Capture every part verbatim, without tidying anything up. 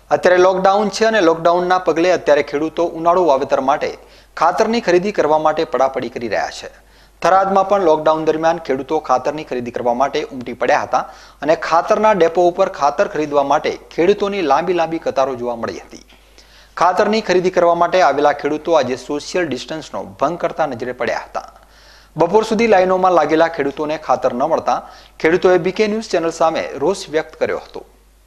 અત્યારે લોકડાઉન છે અને લોકડાઉનના પગલે અત્યારે ખેડૂતો ઉનાળુ વાવેતર માટે ખાતરની ખરીદી કરવા માટે પડાપડી કરી રહ્યા છે। થરાદમાં પણ લોકડાઉન દરમિયાન ખેડૂતો ખાતરની ખરીદી કરવા માટે ઉમટી પડ્યા હતા અને ખાતરના ડેપો ઉપર ખાતર ખરીદવા માટે ખેડૂતોની લાંબી લાંબી કતારો જોવા મળી હતી। ખાતરની ખરીદી કરવા માટે આવેલા ખેડૂતો આજે સોશિયલ ડિસ્ટન્સનો ભંગ કરતા નજરે પડ્યા હતા। બપોર સુધી લાઈનોમાં લાગેલા ખેડૂતોને ખાતર ન મળતા ખેડૂતોએ બીકે ન્યૂઝ ચેનલ સામે રોષ વ્યક્ત કર્યો હતો।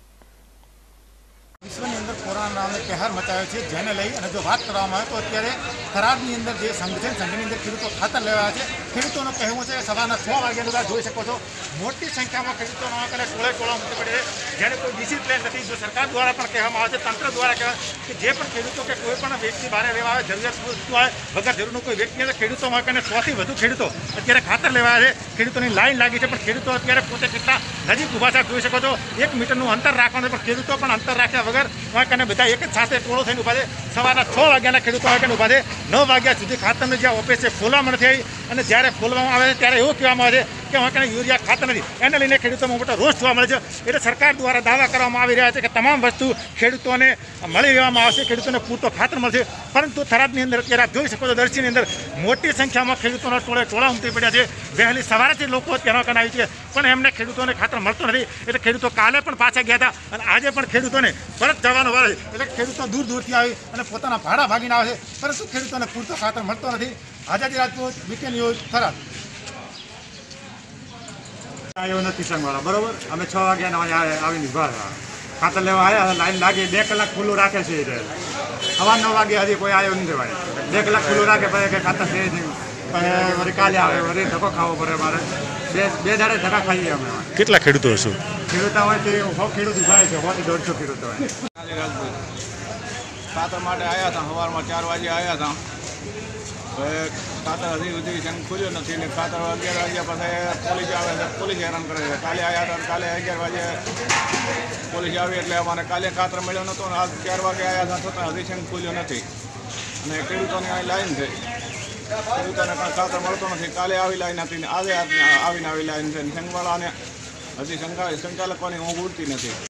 વિશ્વની અંદર કોરોના નામે કહેર મચાવ્યો છે, જેને લઈ અને જો વાત કરવામાં આવે તો અત્યારે થરાદની અંદર જે સંઘ છે સંઘની અંદર ખેડૂતો ખાતર લેવા છે। ખેડૂતોનું કહેવું છે સવારના છ વાગ્યાનું તમે જોઈ શકો છો મોટી સંખ્યામાં ખેડૂતોનો આંકડે ટોળે ટોળા ઉમટી પડે છે, જેને કોઈ ડિસિપ્લિન નથી। જો સરકાર દ્વારા પણ કહેવામાં આવે છે, તંત્ર દ્વારા કહેવાય કે જે પણ ખેડૂતો કે કોઈ પણ વ્યક્તિ બહાર લેવા આવે, જરૂરિયાત વસ્તુ આવે વગર જરૂરનું કોઈ વ્યક્તિ આવે, ખેડૂતોમાં કને સોથી વધુ ખેડૂતો અત્યારે ખાતર લેવા આવે છે। ખેડૂતોની લાઈન લાગી છે, પણ ખેડૂતો અત્યારે પોતે કેટલા નજીક ઊભા છે જોઈ શકો છો। એક મીટરનું અંતર રાખવાનું, પણ ખેડૂતો પણ અંતર રાખ્યા વગર વાંકાને બધા એક જ સાથે ટોળો થઈને ઊભા છે। સવારના છ વાગ્યાના ખેડૂતો વાંકાને ઊભા છે, નવ વાગ્યા સુધી ખાતરની જે ઓફિસ છે ખોલવામાં નથી આવી અને જ્યારે ખોલવામાં આવે છે ત્યારે એવું કહેવામાં આવે છે કે વાંકાને યુરિયા ખાતર નથી, એને લઈને ખેડૂતોમાં મોટો રોષ જોવા મળે છે। એટલે સરકાર દ્વારા દાવા કરવામાં આવી રહ્યા છે કે તમામ વસ્તુ ખેડૂતોને મળી રહેવામાં આવશે, ખેડૂતોને પૂરતો ખાતર મળશે, પરંતુ થરાદની અંદર અત્યારે આપ જોઈ શકો છો દર્શીની અંદર મોટી સંખ્યામાં ખેડૂતોના ટોળે ટોળા ઉમટી પડ્યા છે। વહેલી સવારેથી લોકો અત્યારે વાંકાને આવી છે, પણ એમને ખેડૂતોને ખાતર મળતું નથી। એટલે ખેડૂતો કાલે પણ પાછા ગયા હતા અને આજે પણ ખેડૂતોને પરત જવાનો વારો છે। એટલે ખેડૂતો દૂર દૂરથી આવી અને પોતાના ભાડા ભાગીને આવે છે, પરંતુ ખેડૂતોને પૂરતો ખાતર મળતો નથી। આઝાદી રાજપૂત, બીકે ન્યૂઝ, થરાદ। આવ્યો નથી સંઘવાળા, બરોબર, અમે છ વાગ્યાના આવીને ઉભા રહ્યા, ખાતર લેવા આવ્યા, લાઈન લાગી, બે કલાક ખુલ્લું રાખે છે, સવા નવ વાગે હજી કોઈ આવ્યો નથી ભાઈ, બે કલાક ખુલ્લું રાખે પછી કે ખાતર છે નહીં, વળી કાલે આવે, વળી ધક્કો ખાવો પડે મારે, બે બે દાડે ધક્કા ખાઈએ અમે। કેટલા ખેડૂતો હશો? ખેડૂતો હોય તો સો ખેડૂત ઉભા છે, સો થી દોઢસો ખેડૂતો હોય। ખાતર માટે આવ્યા હતા, સવારમાં ચાર વાગે આવ્યા હતા, ખાતર હજી સુધી સંઘ ખુલ્યો નથી ને ખાતર અગિયાર વાગ્યા પછી પોલીસ આવે છે, પોલીસ હેરાન કરે છે। કાલે આવ્યા હતા, કાલે અગિયાર વાગે પોલીસ આવી એટલે અમારે કાલે ખાતર મળ્યો નહોતો ને આજ ચાર વાગે આવ્યા હતા છતાં હજી સંઘ ખુલ્યો નથી અને ખેડૂતોની આ લાઈન છે, ખેડૂતોને પણ ખાતર મળતો નથી। કાલે આવી લાઈન હતી ને આજે આવીને આવી લાઈન છે, સંઘવાળાને હજી સંચાલકોની ઊંઘ ઉડતી નથી।